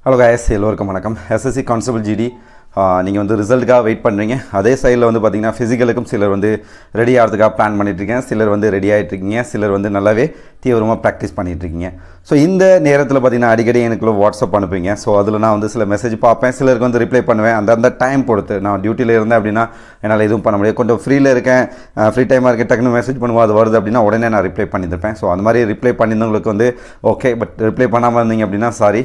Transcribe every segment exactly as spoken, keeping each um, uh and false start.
Hello guys, எல்லோருக்கும் வணக்கம். SSC constable GT நீங்கள் வந்து ரிசல்ட்டுக்காக வெயிட் பண்ணுறீங்க. அதே சைடில் வந்து பார்த்திங்கன்னா ஃபிசிக்கலுக்கும் சிலர் வந்து ரெடி ஆகிறதுக்காக பிளான் பண்ணிகிட்ருக்கீங்க, சிலர் வந்து ரெடி ஆகிட்ருக்கீங்க, சிலர் வந்து நல்லாவே தீவிரமாக ப்ராக்டிஸ் பண்ணிகிட்ருக்கீங்க. ஸோ இந்த நேரத்தில் பார்த்திங்கன்னா அடிக்கடி எனக்குள்ள வாட்ஸ்அப் அனுப்புவீங்க. ஸோ அதில் நான் வந்து சில மெசேஜ் பார்ப்பேன், சிலருக்கு வந்து ரிப்ளை பண்ணுவேன். அந்த அந்த டைம் பொறுத்து நான் டியூட்டியில் இருந்தேன் அப்படின்னா என்னால் எதுவும் பண்ண முடியாது. கொஞ்சம் ஃப்ரீயில் இருக்கேன், ஃப்ரீ டைமாக இருக்கேன், டக்குன்னு மெசேஜ் பண்ணுவோம், அது வருது அப்படின்னா உடனே நான் ரிப்ளை பண்ணியிருப்பேன். ஸோ அந்த மாதிரி ரிப்ளை பண்ணியிருந்தவங்களுக்கு வந்து ஓகே, பட் ரிப்ளை பண்ணாமல் இருந்தீங்க அப்படின்னா சாரி,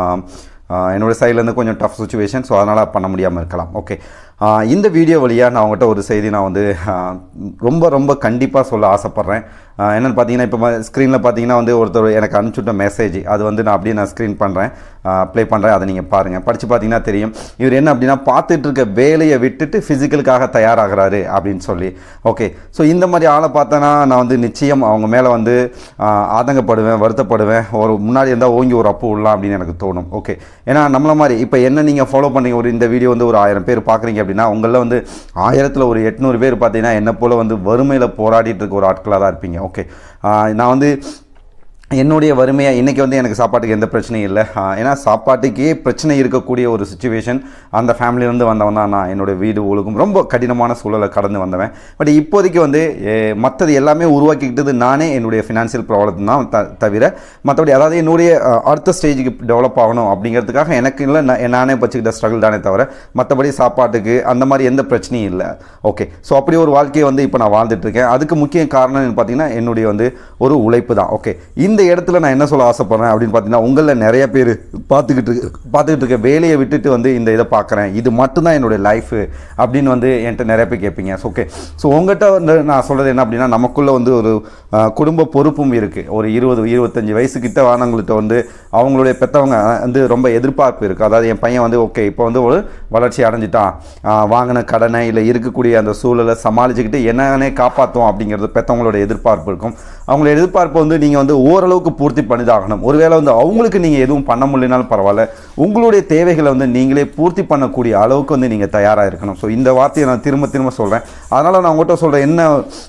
என்னோடய சைட்லேருந்து கொஞ்சம் டஃப் சுச்சுவேஷன், ஸோ அதனால் பண்ண முடியாமல் இருக்கலாம். ஓகே, இந்த வீடியோ வழியாக நான் உங்கள்கிட்ட ஒரு செய்தி நான் வந்து ரொம்ப ரொம்ப கண்டிப்பாக சொல்ல ஆசைப்பட்றேன். என்னென்னு பார்த்தீங்கன்னா, இப்போ ஸ்க்ரீனில் பார்த்தீங்கன்னா வந்து ஒருத்தர் எனக்கு அனுப்பிச்சுட்ட மெசேஜ், அது வந்து நான் அப்படியே நான் ஸ்க்ரீன் பண்ணுறேன், ப்ளே பண்ணுறேன், அதை நீங்கள் பாருங்கள். படித்து பார்த்தீங்கன்னா தெரியும் இவர் என்ன அப்படின்னா பார்த்துட்டு இருக்க வேலையை விட்டுட்டு ஃபிசிக்கலுக்காக தயாராகிறாரு அப்படின்னு சொல்லி. ஓகே, ஸோ இந்த மாதிரி ஆளை பார்த்தேன்னா நான் வந்து நிச்சயம் அவங்க மேலே வந்து ஆதங்கப்படுவேன், வருத்தப்படுவேன். ஒரு முன்னாடி இருந்தால் ஓங்கி ஒரு அப்பு விடலாம் அப்படின்னு எனக்கு தோணும். ஓகே, ஏன்னா நம்மளை மாதிரி இப்போ என்ன நீங்கள் ஃபாலோ பண்ணீங்க, ஒரு இந்த வீடியோ வந்து ஒரு ஆயிரம் பேர் பார்க்குறீங்க அப்படின்னா உங்களில் வந்து ஆயிரத்தில் ஒரு எட்நூறு பேர் பார்த்தீங்கன்னா என்ன போல் வந்து வறுமையில் போராடிட்டு இருக்க ஒரு ஆட்களாக தான் இருப்பீங்க. ஓகே, நான் வந்து என்னுடைய வறுமையாக இன்றைக்கி வந்து எனக்கு சாப்பாட்டுக்கு எந்த பிரச்சனையும் இல்லை. ஏன்னா சாப்பாட்டுக்கே பிரச்சனை இருக்கக்கூடிய ஒரு சுச்சுவேஷன் அந்த ஃபேமிலியிலேருந்து வந்தவன் தான் நான். என்னுடைய வீடு ஒழுகும் ரொம்ப கடினமான சூழலை கடந்து வந்தவன். பட் இப்போதைக்கு வந்து மற்றது எல்லாமே உருவாக்கிக்கிட்டது நானே, என்னுடைய ஃபினான்ஷியல் ப்ராப்ளம் தான் த தவிர மற்றபடி அதாவது என்னுடைய அடுத்த ஸ்டேஜுக்கு டெவலப் ஆகணும் அப்படிங்கிறதுக்காக எனக்கு இல்லை, நானே வச்சுக்கிட்ட ஸ்ட்ரகிள் தானே தவிர மற்றபடி சாப்பாட்டுக்கு அந்த மாதிரி எந்த பிரச்சனையும் இல்லை. ஓகே, ஸோ அப்படி ஒரு வாழ்க்கையை வந்து இப்போ நான் வாழ்ந்துட்டுருக்கேன். அதுக்கு முக்கிய காரணம் பார்த்தீங்கன்னா என்னுடைய வந்து ஒரு உழைப்பு தான். ஓகே, இந்த இடத்துல நான் என்ன சொல்ல ஆசைப்படுறேன் அப்படின்னு பார்த்தீங்கன்னா, உங்களில் நிறைய பேர் பார்த்துக்கிட்டு பார்த்துக்கிட்டு இருக்க வேலையை விட்டுட்டு வந்து இந்த இதை பார்க்குறேன், இது மட்டும்தான் என்னுடைய லைஃபு அப்படின்னு வந்து என்கிட்ட நிறைய பேர் கேட்பீங்க. ஓகே, ஸோ உங்கள்கிட்ட வந்து நான் சொல்கிறது என்ன அப்படின்னா, நமக்குள்ளே வந்து ஒரு குடும்ப பொறுப்பும் இருக்குது. ஒரு இருபது இருபத்தஞ்சி வயசுக்கிட்ட வானவங்கள்ட்ட வந்து அவங்களுடைய பெற்றவங்க வந்து ரொம்ப எதிர்பார்ப்பு இருக்குது. அதாவது என் பையன் வந்து ஓகே இப்போ வந்து ஒரு வளர்ச்சி அடைஞ்சிட்டான், வாங்கின கடனை இல்லை இருக்கக்கூடிய அந்த சூழலை சமாளிச்சுக்கிட்டு என்னன்னே காப்பாற்றுவோம் அப்படிங்கிறது பெற்றவங்களோட எதிர்பார்ப்பு இருக்கும். அவங்களோட எதிர்பார்ப்பு வந்து நீங்கள் வந்து ஓரளவுக்கு பூர்த்தி பண்ணிதாகணும். ஒருவேளை வந்து அவங்களுக்கு நீங்கள் எதுவும் பண்ண முடியலனாலும் பரவாயில்ல, உங்களுடைய தேவைகளை வந்து நீங்களே பூர்த்தி பண்ணக்கூடிய அளவுக்கு வந்து நீங்கள் தயாராக இருக்கணும். ஸோ இந்த வார்த்தையை நான் திரும்ப திரும்ப சொல்கிறேன். அதனால் நான் உங்கள்கிட்ட சொல்கிறேன் என்ன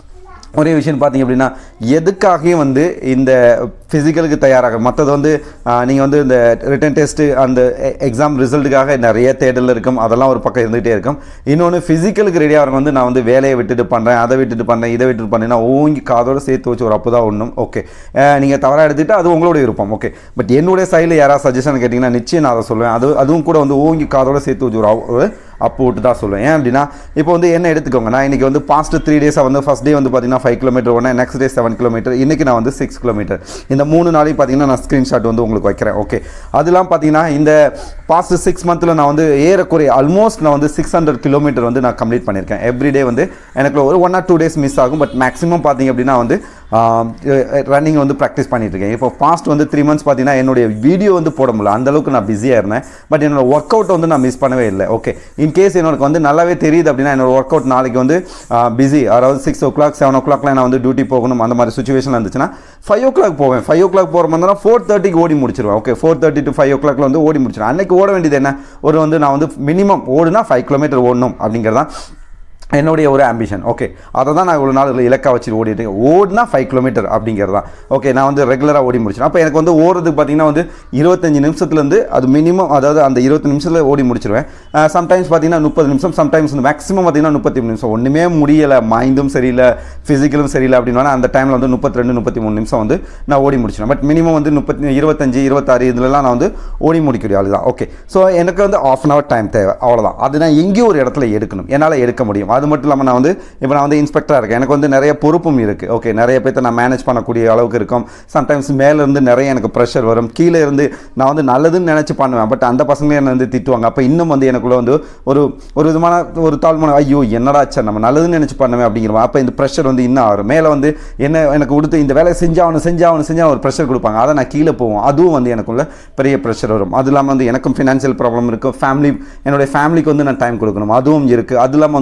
ஒரே விஷயம் பார்த்தீங்க அப்படின்னா, எதுக்காகவும் வந்து இந்த ஃபிசிக்கலுக்கு தயாராக மற்றது வந்து நீங்கள் வந்து இந்த ரிட்டன் டெஸ்ட்டு அந்த எக்ஸாம் ரிசல்ட்டுக்காக நிறைய தேடல் இருக்கும், அதெல்லாம் ஒரு பக்கம் இருந்துகிட்டே இருக்கும். இன்னொன்று ஃபிசிக்கலுக்கு ரெடியாக வந்து நான் வந்து வேலையை விட்டுட்டு பண்ணுறேன், அதை விட்டுட்டு பண்ணுறேன், இதை விட்டுட்டு பண்ணேன்னா ஓங்கி காதோடு சேர்த்து வச்சு ஒரு அப்பு தான் ஒன்றும். ஓகே, நீங்கள் தவறாக எடுத்துகிட்டு அது உங்களோட விருப்பம். ஓகே, பட் என்னுடைய சைடில் யாராவது சஜஷன் கேட்டிங்கன்னா நிச்சயம் நான் அதை சொல்லுவேன். அது அதுவும் கூட வந்து ஓங்கி காதோடு சேர்த்து வச்சு ஒரு அப்பு விட்டு தான் சொல்லுவேன். ஏன் அப்படின்னா இப்போ வந்து என்ன எடுத்துக்கோங்க, நான் இன்றைக்கி வந்து பாஸ்ட் த்ரீ டேஸாக வந்து ஃபஸ்ட் டே வந்து பார்த்தீங்கன்னா ஃபைவ் கிலோமீட்டர் ஓடினேன், நெக்ஸ்ட் டே செவன் கிலோமீட்டர், இன்றைக்கி நான் வந்து சிக்ஸ் கிலோமீட்டர். இந்த மூணு நாளைக்கு பார்த்தீங்கன்னா நான் ஸ்க்ரீன்ஷாட் வந்து உங்களுக்கு வைக்கிறேன். ஓகே, அதெல்லாம் பார்த்தீங்கன்னா இந்த பாஸ்ட் சிக்ஸ் மந்தில் நான் வந்து ஏறக்குறைய ஆல்மோஸ்ட் நான் வந்து சிக்ஸ் ஹண்ட்ரட் கிலோமீட்டர் வந்து நான் கம்ப்ளீட் பண்ணியிருக்கேன். எவ்ரிடே வந்து எனக்கு ஒரு one or two days miss ஆகும், பட் மேக்ஸிமம் பார்த்தீங்க அப்படின்னா வந்து ரன்னிங் வந்து ப்ராக்டிஸ் பண்ணிட்டு இருக்கேன். இப்போ பாஸ்ட் வந்து த்ரீ மந்த்ஸ் பார்த்தீங்கன்னா என்னுடைய வீடியோ வந்து போட முடியல, அந்தளவுக்கு நான் பிஸியாக இருந்தேன். பட் என்னோட ஒர்க் அவுட் வந்து நான் மிஸ் பண்ணவே இல்லை. ஓகே, இன்கேஸ் எனக்கு வந்து நல்லாவே தெரியுது அப்படின்னா என்னோட ஒர்க் அவுட் நாளைக்கு வந்து பிஸி, அதாவது சிக்ஸ் ஓ கிளாக் செவன் ஓ கிளாக்லாம் நான் வந்து டியூட்டி போகணும் அந்த மாதிரி சுச்சுவேஷன் இருந்துச்சுன்னா ஃபைவ் ஓ கிளாக் போவேன். ஃபைவ் ஓ கிளாக் போகிற மாதிரி ஃபோர் தேர்ட்டிக்கு ஓடி முடிச்சிருவேன். Okay, four thirty to five ஓ கிளாக்ல வந்து ஓடி முடிச்சிருவேன். அன்னைக்கு ஓட வேண்டியது என்ன, ஒரு வந்து நான் வந்து மினிமம் ஓடுனா ஃபைவ் கிலோமீட்டர் ஓடணும் அப்படிங்கிறதான் என்னுடைய ஒரு ஆம்பிஷன். ஓகே, அதை தான் நான் இவ்வளோ நாள் இலக்காக வச்சுட்டு ஓடிட்டு ஓடினா ஃபைவ் கிலோமீட்டர் அப்படிங்கிறது தான். ஓகே, நான் வந்து ரெகுலராக ஓடி முடிச்சிடும். அப்போ எனக்கு வந்து ஓடுறதுக்கு பார்த்தீங்கன்னா வந்து இருபத்தஞ்சி நிமிஷத்துலேருந்து அது மினிமம், அதாவது அந்த இருபத்தி நிமிஷத்தில் ஓடி முடிச்சிடுவேன். சம்டைம்ஸ் பார்த்தீங்கன்னா முப்பது நிமிஷம், சம்டைம்ஸ் வந்து மேக்ஸிமம் பார்த்தீங்கன்னா முப்பத்தி மூணு நிமிஷம். ஒன்றுமே முடியலை, மைண்டும் சரியில்லை, ஃபிசிக்கலும் சரியில்லை அப்படின்னா அந்த டைமில் வந்து முப்பத்தி ரெண்டு முப்பத்தி மூணு நிமிஷம் வந்து நான் ஓடி முடிச்சிடுவேன். பட் மினிமம் வந்து முப்பத்தி இருபத்தஞ்சி இருபத்தாறு இதுலலாம் நான் வந்து ஓடி முடிக்கக்கூடிய ஆள் தான். ஓகே, ஸோ எனக்கு வந்து ஆஃப் அன் ஹவர் டைம் தேவை, அவ்வளோதான். அது நான் எங்கேயும் ஒரு இடத்துல எடுக்கணும், என்னால் எடுக்க முடியும். அது மட்டும் இல்லாமல் நான் வந்து இப்போ நான் வந்து இன்ஸ்பெக்டராக இருக்கேன், எனக்கு வந்து நிறைய பொறுப்பும் இருக்குது. ஓகே, நிறைய பேர்த்த நான் மேனேஜ் பண்ணக்கூடிய அளவுக்கு இருக்கும். சம்டைம்ஸ் மேலேருந்து நிறைய எனக்கு ப்ரெஷர் வரும், கீழே இருந்து நான் வந்து நல்லதுன்னு நினச்சி பண்ணுவேன், பட் அந்த பசங்களே என்னை வந்து திட்டுவாங்க. அப்போ இன்னும் வந்து எனக்குள்ள வந்து ஒரு ஒரு விதமான ஒரு தாழ்மான ஐயோ என்னடாச்சா நம்ம நல்லதுன்னு நினச்சி பண்ணுவேன் அப்படிங்கிறோம். அப்போ இந்த ப்ரெஷர் வந்து இன்னும் ஆகும். மேலே வந்து என்ன எனக்கு கொடுத்து இந்த வேலையை செஞ்சாகணும் செஞ்சாகணும் செஞ்சால் ஒரு ப்ரெஷர் கொடுப்பாங்க, அதை நான் கீழே போவோம். அதுவும் வந்து எனக்குள்ள பெரிய ப்ரெஷர் வரும். அது இல்லாமல் வந்து எனக்கும் ஃபினான்ஷியல் ப்ராப்ளம் இருக்கும், ஃபேமிலி என்னுடைய ஃபேமிலிக்கு வந்து நான் டைம் கொடுக்கணும், அதுவும் இருக்குது. அது இல்லாமல் வந்து சமுதாய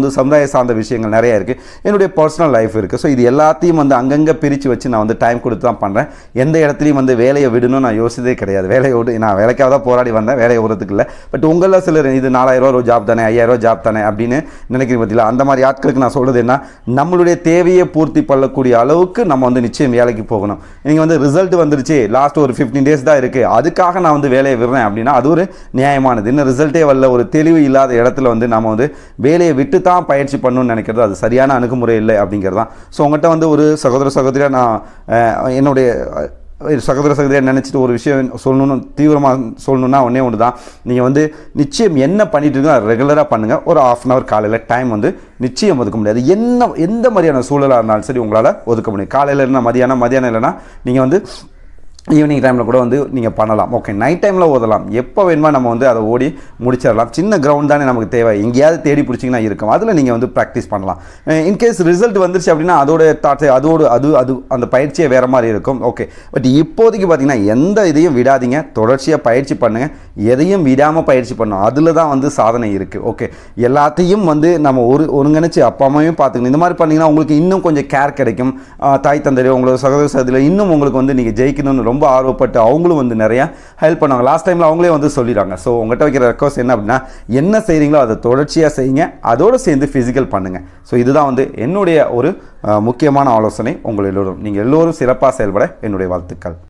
வேலை சார்ந்த விஷயங்கள் நிறைய இருக்குது, என்னுடைய பர்சனல் லைஃப் இருக்குது. ஸோ இது எல்லாத்தையும் வந்து அங்கங்கே பிரித்து வச்சு நான் வந்து டைம் கொடுத்து தான் பண்ணுறேன். எந்த இடத்துலையும் வந்து வேலையை விடணும்னு நான் யோசிச்சதே கிடையாது. வேலையை விட்டு நான் வேலைக்காக தான் போராடி வந்தேன், வேலையை விடுறதுக்கு இல்லை. பட் உங்களில் சிலர் இது நாலாயிரம் ரூபா ஜாப் தானே, ஐயாயிரம் ரூபா ஜாப் தானே அப்படின்னு நினைக்கிற பற்றியில் அந்த மாதிரி ஆட்களுக்கு நான் சொல்கிறது என்ன, நம்மளுடைய தேவையை பூர்த்தி பண்ணக்கூடிய அளவுக்கு நம்ம வந்து நிச்சயம் வேலைக்கு போகணும். நீங்கள் வந்து ரிசல்ட் வந்துருச்சு, லாஸ்ட் ஒரு ஃபிஃப்டீன் டேஸ் தான் இருக்குது, அதுக்காக நான் வந்து வேலையை விடுறேன் அப்படின்னா அது ஒரு நியாயமானது. இன்னும் ரிசல்ட்டே வரல, ஒரு தெளிவு இல்லாத இடத்துல வந்து நம்ம வந்து வேலையை விட்டு தான் பயிற்சி பண்ணணும்னு நினைக்கிறது அது சரியான அணுகுமுறை இல்லை அப்படிங்கிறது தான். ஸோ உங்கள்கிட்ட வந்து ஒரு சகோதர சகோதரியாக நான் என்னுடைய சகோதர சகோதரியாக நினச்சிட்டு ஒரு விஷயம் சொல்லணும்னு தீவிரமாக சொல்லணுன்னா ஒன்றே ஒன்று தான், நீங்கள் வந்து நிச்சயம் என்ன பண்ணிட்டு இருக்கோ அதை ரெகுலராக பண்ணுங்கள். ஒரு ஆஃப் அன் ஹவர் காலையில் டைம் வந்து நிச்சயம் ஒதுக்க முடியாது. என்ன எந்த மாதிரியான சூழலாக இருந்தாலும் சரி உங்களால் ஒதுக்க முடியும். காலையில் இருந்தால் மதியானம், மதியானம் இல்லைன்னா நீங்கள் வந்து ஈவினிங் டைமில் கூட வந்து நீங்கள் பண்ணலாம். ஓகே, நைட் டைமில் ஓதலாம், எப்போ வேணுமா நம்ம வந்து அதை ஓடி முடிச்சிடலாம். சின்ன கிரவுண்ட் தானே நமக்கு தேவை, எங்கேயாவது தேடி பிடிச்சிங்கன்னா இருக்கும், அதில் நீங்கள் வந்து ப்ராக்டிஸ் பண்ணலாம். இன்கேஸ் ரிசல்ட் வந்துருச்சு அப்படின்னா அதோட தாட்ஸ் அதோடு அது அது அந்த பயிற்சியை வேறு மாதிரி இருக்கும். ஓகே, பட் இப்போதைக்கு பார்த்தீங்கன்னா எந்த இதையும் விடாதீங்க, தொடர்ச்சியாக பயிற்சி பண்ணுங்கள். எதையும் விடாமல் பயிற்சி பண்ணணும், அதில் தான் வந்து சாதனை இருக்குது. ஓகே, எல்லாத்தையும் வந்து நம்ம ஒரு ஒருங்கிணைச்சு அப்பா அம்மாவையும் பார்த்துக்கணும். இந்த மாதிரி பண்ணிங்கன்னா உங்களுக்கு இன்னும் கொஞ்சம் கேர் கிடைக்கும். தாய் தந்தையோ உங்களோட சகோதர சகோதரியில் இன்னும் உங்களுக்கு வந்து நீங்கள் ஜெயிக்கணும்னு ரொம்ப ஆர்வப்பட்டு அவங்களும் வந்து நிறையா ஹெல்ப் பண்ணுவாங்க. லாஸ்ட் டைமில் அவங்களே வந்து சொல்லிடுறாங்க. ஸோ உங்கள்கிட்ட வைக்கிற ரெக்வஸ்ட் என்ன அப்படின்னா, என்ன செய்கிறீங்களோ அதை தொடர்ச்சியாக செய்யுங்க, அதோடு சேர்ந்து ஃபிசிக்கல் பண்ணுங்கள். ஸோ இதுதான் வந்து என்னுடைய ஒரு முக்கியமான ஆலோசனை. உங்கள் எல்லோரும் நீங்கள் எல்லோரும் சிறப்பாக செயல்பட என்னுடைய வாழ்த்துக்கள்.